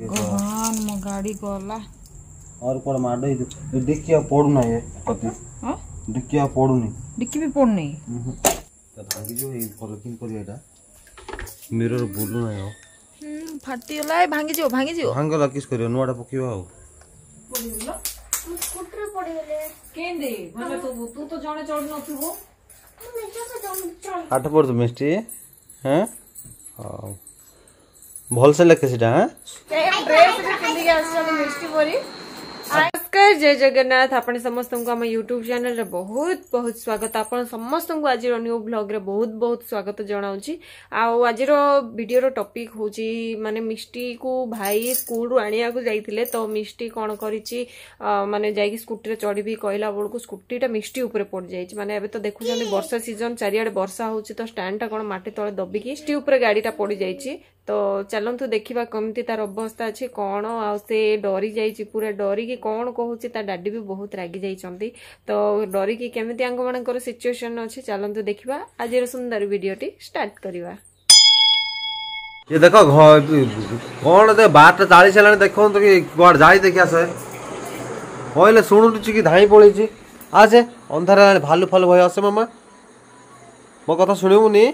भगवान मो गाड़ी गला और कोड माडो डिक्की पड़ू ना ये कति हां डिक्की पड़ू नहीं डिक्की भी पड़ नहीं तो भांगी जो ए फॉलोकिंग करी एटा मिरर बोलू ना फाटी गला भांगी जो भांगला किस करियो नोडा पकियो आ पड़ी गेलो स्कूटर पड़ी गेले केंदे माने तू तो जाने चढ़ नथिबो मैं जका चढ़ आठ पर तो मिस्टी हैं हां भल से लेके सिटा हैं ड्रेस भी पिंदी के आछन मिस्टी परी नमस्कार जय जगन्नाथ आपण समस्त को हम यूट्यूब चैनल रे बहुत बहुत स्वागत आपण समस्त को आज न्यू ब्लॉग रे बहुत बहुत स्वागत जनाउची आ आज वीडियो रो टॉपिक होची माने मिष्टी को भाई स्कूल रो आनिया को जाइथिले तो मिष्टी कोन करिची माने जाई स्कूटी रे चढ़ी भी कहला बळ को स्कूटीटा मिष्टी ऊपर पड़ जाइछ माने एबे तो देखु जने वर्षा सीजन चारियाडे वर्षा होची तो स्टैंड टा कोन माटी तळे दबी की स्टी ऊपर गाडीटा पड़ी जाइछि तो चलंतु देखिबा कमती तार अवस्था अछि कोन आ से डरी जाइछि पूरा डरी की कोन कहूची ता डाडी भी बहुत रागी जाइछंती तो डरी की केमिति आंग मानकर सिचुएशन अछि चलंतु देखिबा आज रो सुंदर वीडियोटी स्टार्ट करिवा ये देखो कोन दे बाट 40 लाने देखो तो कि बाड़ जाई देखिया से होइले सुनुची की धाई पड़ी छी आज अंधार भालू फालू भय आसे मामा मो कथा सुनिबुनी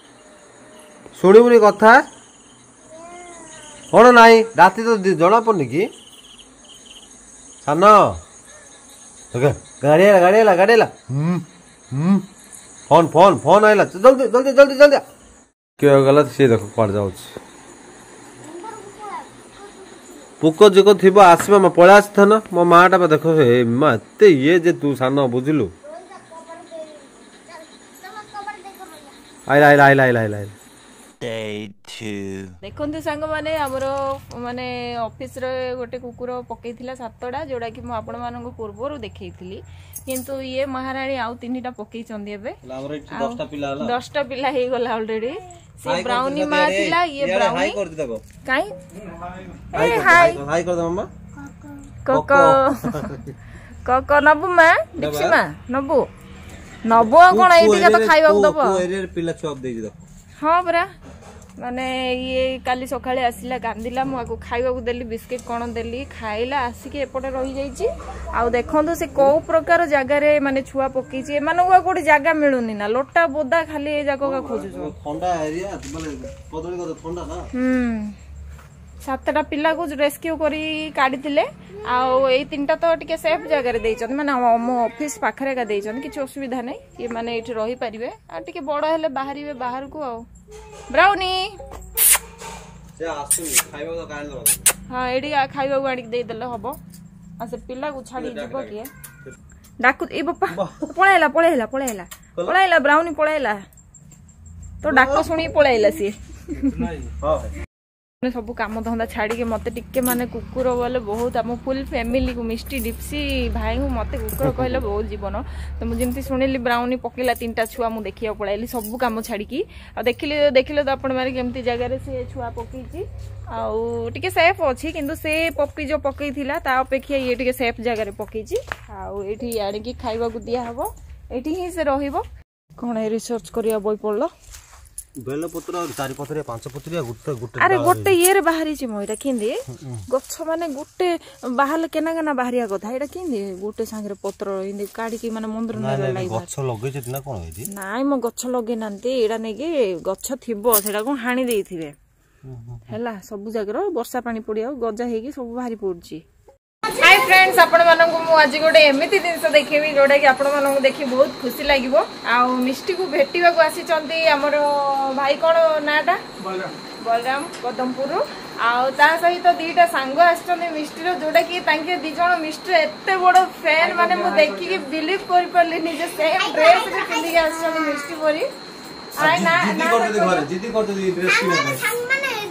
कथा कौन नाई राति तो जना पड़नी कि सान गाड़ी फोन फोन फोन आइला जल्दी जल्दी जल्दी जल्दी क्या गलत सी देखो पड़ जाऊ पुक जुक थी आसवा मैं पड़ा आसन मो माटा देखो माँ एत ये जे तू सान बुझलु आइला आइला आइला आइला आइला देखते सांग माने हमरो माने ऑफिस रे गोटे कुकुर पकईथिला 7टा जोड़ा कि मु आपण मानन को पूर्वरु देखैथिली किंतु ये महारानी आउ 3टा पकई चंदी एबे 10टा पिला हे गला ऑलरेडी से ब्राउनी मा थिला ये ब्राउनी हाई कर दे काई ए हाई कर दे मम्मा कोको कोको नबु मा दिक्सी मा नबु नबु कोन एटिका तो खाइबा दबो को एरिया पिला चॉप देई दो हां बरा माने ये काली सकाळे आसिला कांदिला मु आको खाइबा को देली बिस्किट कोन देली खाइला आसी के एपटे रही जाईची आ देखंतु से को प्रकार जगह रे माने छुआ पकीची माने को कोडी जगह मिलुनी ना लोटा बोदा खाली ए जाको का खोजु ठंडा एरिया माने पदळी को ठंडा ना 7टा पिला को रेस्क्यू करी काढिथिले आ ए 3टा तो टिके सेफ जगह रे देइछन माने हम ऑफिस पाखरे का देइछन किछ असुविधा नै ये माने एठी रही परिबे आ टिके बड़ हेले बाहरीबे बाहर को आ ब्राउनी से आसुनी खाइबा तो कान दबा हां एडी खाइबा को आडी दे देले हबो आ से पिला को छाडी जबो के डाकु ए बप्पा पळाइला ब्राउनी पळाइला तो डाको सुनी पळाइला सी हां सब काम धंदा छाड़ी के मते टिके माने कुकुर बोले बहुत हम फुल फैमिली को मिष्टी डिप्सी भाई को मते कुकुर कहले बहुत जीवन तो मु जेमती सुनिली ब्राउनी पकेला 3टा छुआ मु देखिया पळाइली सब काम छाड़ी की आ देखिले तो आपण मारे केमती जगह रे से छुआ पकेची आ टिके सेफ अछि किंतु से पप्पी जो पकेइथिला ता अपेक्षा ये टिके सेफ जगह रे पकेची आ एठी आडी की खाइबा को दिया हबो एठी ही से रहिबो कोन रिसर्च करिया बोई पड़लो बेल पत्र और चारि पत्र 5 पत्र गुटे अरे गोटे ये रे बाहरी छि मोइरा किंदी गछ माने गोटे बाहल केना केना बाहरिया कथा एटा किंदी गोटे सांगरे पत्र इंदी काडी की माने मंदिर न लाई गछ लगे छै ना कोन होइदी नाइ मो गछ लगे नांती एटा नै कि गछ थिबो सेटा को हाणी देइथिबे हैला सब जगह वर्षा पानी पड़िया गजा हेगी सब बाहरी पड़छि हाय फ्रेंड्स आपण मानन को आज गोटे एमिति जिंस देखेबी जोडा कि आपण मानन को देखि बहुत खुशी लागिवो आ मिष्टी को भेटिबा को आसी चंती हमर भाई कोन नाटा बलराम कदमपुर आ ता सहित 2टा सांग आछन मिष्टी रो जोडा कि तांके 2 जण मिष्टी एते बडो फैन माने मु देखि कि बिलीव करि परली निजे सेम ड्रेस रे पिंदी के आछन मिष्टी परी आय ना जिद्दी करते ड्रेस की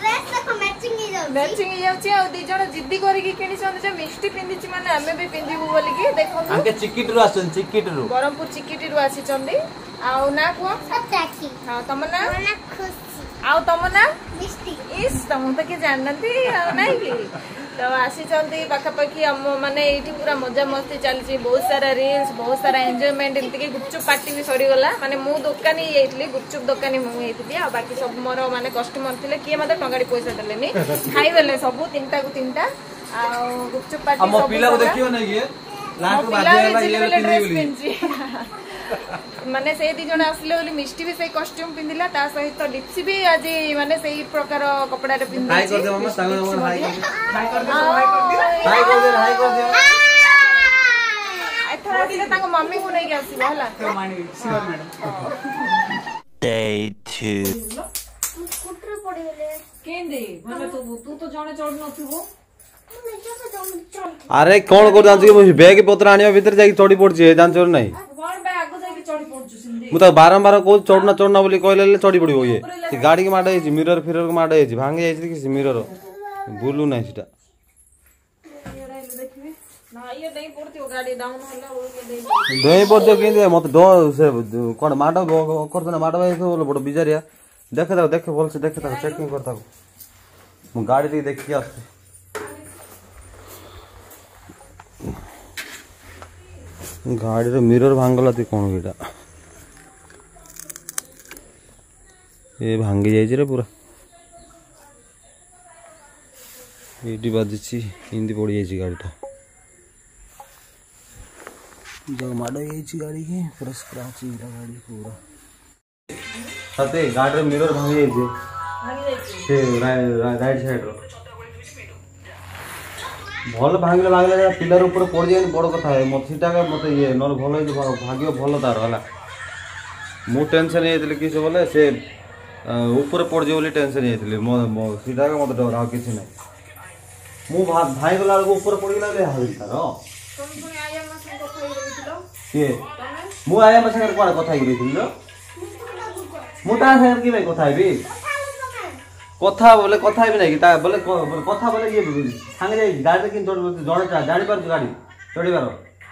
मैचिंग जाउची आ 2 जण जिद्दी करी कि किनी सन जे मिष्टी पिंदिची माने हमें भी पिंदिबु बोली कि देखो हमके चिकिट रो आछन चिकिट रो बरमपुर चिकिटी रो आसी चंदी आ ना को सताखी हां तमना ना खुशी आ तमना मिष्टी इस तम तो के जाननती आ नै कि तो आसी पाखापाखि आम माने ये पूरा मजा मस्ती चलती बहुत सारा रील्स बहुत सारा एंजॉयमेंट एमती कि गुपचुप पार्टी भी सरीगला माने मु दुकानी जाइए गुपचुप दुकानी मुझे आ बाकी सब मोर माने कस्टमर थे किए मत टंगाड़ी पैसा देलेनी खाइबेले सब 3टा को 3टा आ गुपचुप पार्टी सब पिला को देखियो ना ये लास्ट बाजे ये पिंजी माने से दी जण आसले बोली मिष्टी भी से कॉस्ट्यूम पिंदिला ता सहित डिप्सी भी आज माने सेही प्रकार कपड़ा रे पिंदी हाई कर दे मम्मा संग संग हाई कर दे हाई कर दे हाई कर दे एथरा दिले ताको मम्मी को नहीं आसी होला तो मानी श्योर मैडम डे 2 स्कूटर पड़ेले केंदे माने तू तो जणे चढ़ नथिबो अरे कौन कर जान छी बैग पत्र आनिया भीतर जाई चढ़ी पड़छ जान चोर नहीं मु तो बारंबार को चढ़ना चढ़ना बोली कहले चढ़ी पड़ो ये गाड़ी के माडे मिरर फिरर के माडे भांगी जाई कि मिरर बुलू नहीं सीटा दही पड़ो कि मत डो से कोन माडो करतना माडो भाई तो बड़ बिजारिया देखे बोल से देखे चेकिंग करता मु गाड़ी टी देखि आसे गाड़ी रे मिरर भांगला ती कोन एटा ये भांगी जाइए रे पूरा ये बाजी हिंदी पड़ी जाइए गाड़ीटा जब माड़ गाड़ी की पूरा स्क्रैच गाड़ी पूरा सते गाड़ी मिरर भांगी जाइए राइट साइड रो भल भांगले भांगले पिलर ऊपर पड़ जाए बड़ कथा है मत मत ये न भल भाग्य भल तार है मु टेंशन ये किस बोले से ऊपर पड़ जाए बोली टेंशन ये सीधा मत डर आ कि ना मु भाई गला ऊपर पड़ गला किए मु आया मत संगे कौन कथा मु ता संगे कि कथा कथा बोले कथा भी नहीं कि बोले कथा बोले ये सांगे जाई गाड़ी कि जड़े जानी पार गाड़ी चढ़ी पार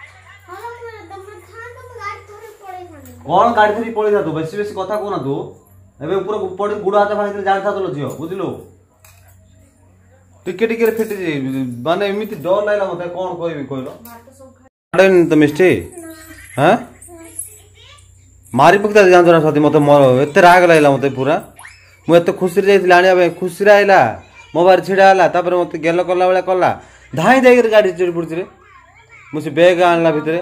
कौन गाड़ी थरी पड़ी था तू बेसी बेसी कथा कहना तू एबे ऊपर पड़ी गुड़ हाथ भाई जानी था तो झियो बुझलु टिके टिके फिटी माने एमिति डर लागला मते कोन कहबी कहलो गार्डन तो मिस्टी हां मारी पकता जान जना साथी मते एते राग लागला मते पूरा मु एते खुशी रे जाइथिला आनिया खुशी रे आइला मोबाइल छिड़ा आला तापर मते गेलो कला बेला कला धाई जाई गाड़ी चढ़ी पड़छ रे मुसे बैग आनला भितरे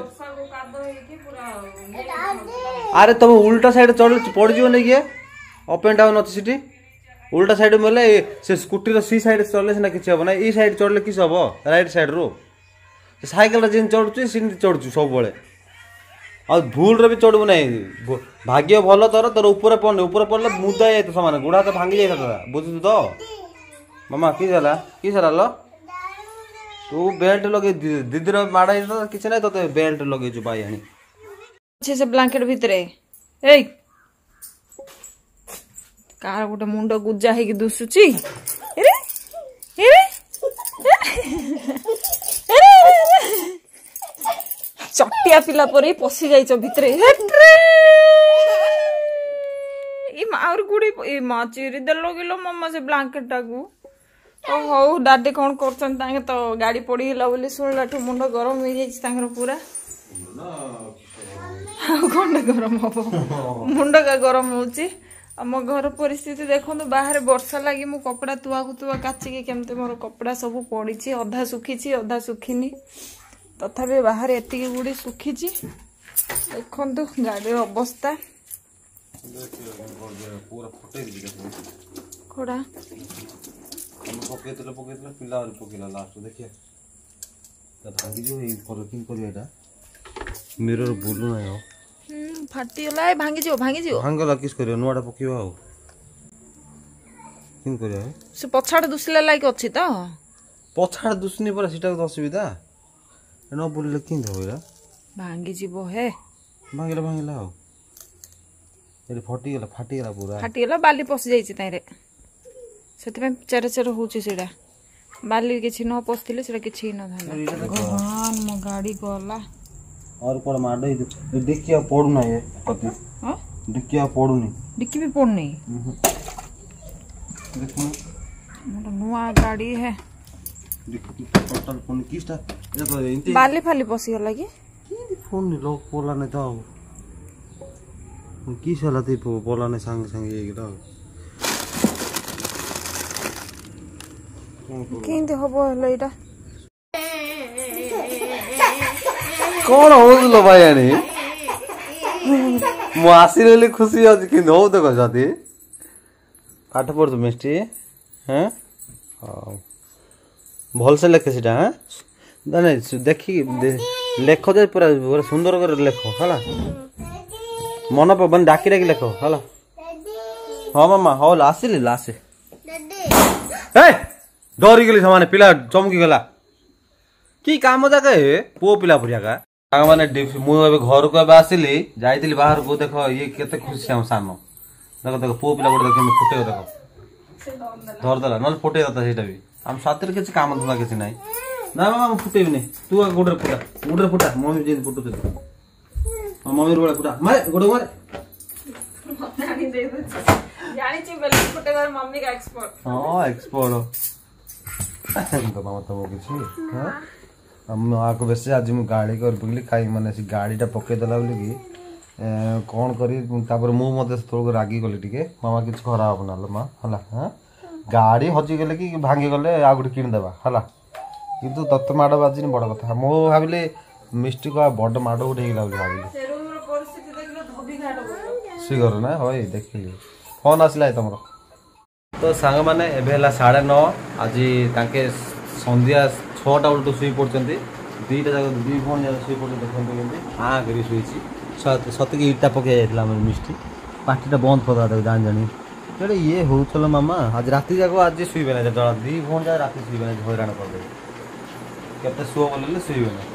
अरे तुम उल्टा साइड चढ़ पड़ जियो नै के अप एंड डाउन अछि सिटी उल्टा साइड मेले से स्कूटी रो सी साइड चलले ना किछ हो ना ई साइड चढ़ले किछ हो राइट साइड रो साइकिल जिन चढ़छु सिन चढ़छु सब बळे आ भूल रे भी चढ़बो नै भाग्य भलो तोर ऊपर पड़ले मुदा जाय तो समान गुडा तो भांगी जाय तोरा बुझु तो मामा की जाला लो तू बेल्ट लगे दीदी रो माडा तो किछ नै तो बेल्ट लगे जो भाई आनी अच्छे से ब्लैंकेट भितरे ए कार गोटे मुंड गुजा है कि दुसुची अरे अरे चटिया पिला पर पसी जाइछ भितरे ई मार गुडी ई मा चिरी देलो गेलो मम्मा से ब्लैंकेट टाकू ओ हो दादी कोन करछन तांगे तो गाड़ी पड़ी गेला बोली सुनलाठू मुंड गरम हो जाइछ तांगर पूरा कोन गरम हो मुंड का गरम होची आम घर परिस्थिति देखो बाहर वर्षा लगी मु कपड़ा तुआ काचिकी केमती मोर कपड़ा सब पड़ी अधा सुखी अधा सुखीनी तथापि बाहर एति गुड़ी सुखी देखो गाड़ी अवस्था कोड़ा मिरर बोलू ना फाटी गला भांगी जो भांगला किस करियो नोडा पकियो आ किन करियो से पछाड़ दुसला लाइक अछि त पछाड़ दुसनी पर सिटा तो असुविधा न बोलले किन होइरा भांगी जीवो हे भांगिला आ एरे फाटी गला पूरा बाली पस जाइछि ताइरे सेते चेर चेर होछि सेडा बाली किछि न पसथिले सेडा किछि न धाला भगवान मो गाड़ी गला और पर माडे डिक्किया पड़ू ना ये पति हां डिक्किया पड़ू नहीं डिक्की भी पड़ नहीं देखो मोर नुआ गाड़ी है टोटल फोन किस्टा ये तो इंते बाली फाली पसी गला कि फोन लॉक पोला नहीं तो की साला ती पोला नहीं संग संग ये गिरा केंते हबो हलो इटा कौन होउलो भाई यानी मु आसी रहली खुशी आज कि हो देखो जाती पाठ पढ़ तो मिस्टी हैं भल से लेखे सीटा हैं नहीं देखी लेख जे पूरा सुंदर कर लेख हला मन पवन डाकी डाकी लेख हला हां मामा हो आसिली आसे ए डरी गेली समान पिला चमकी गला की काम जाके पो पिला पुरिया का साग माने मु एबे घर को एबे आसिली जाइतिली बाहर को देखो ये केते खुशी हम सानो देखो देखो पो पिला गोटे देखो फुटे देखो धर दला नल फुटे दता सेटा भी हम सातिर के काम धुना के नहीं ना मामा फुटे भी नहीं तू गोटे फुटा मम्मी जे फुटु दे मम्मी रोड़ा फुटा मारे गोटे मारे जानी दे दे जानी छि बेल फुटे बार मम्मी का एक्सपर्ट हां एक्सपर्ट तो मामा तो किछि हां हम आको बेसे आज मु गाड़ी कर बुली काई माने से गाड़ीटा पके दला बोली कि कोन करी तापर मु मते थोड़ रागी गली टिके मामा किछ खराब ना लो मां हला हां गाड़ी हजी गेले कि भांगी गले आ गुडी किन देबा हला किंतु तत माड बाजिनी बड़ कथा मो भाबिले मिस्टी को बड़ माड उठे गेला बोली भाबिले से रूम रो परिस्थिति देखलो धोबी घाट बोलो सिगर ना होय देखिली फोन आसला तमरो तो सांग माने एबेला 9:30 आज ताके संध्या 6टा उल्टो सुई पड़चंती दीटा जाक दी फोन जा सुई पड़ देखंतो केंती हां करी सुईची सत के इटा पके जायतला हमर मिस्टी पार्टीटा बंद कर दा जान जानी केडे ये हो चलो मामा आज राती जाको आज सुईबे ना जड़ा दी फोन जा राती सुईबे ना हैरान कर दे केते सो बोलले सुईबे ना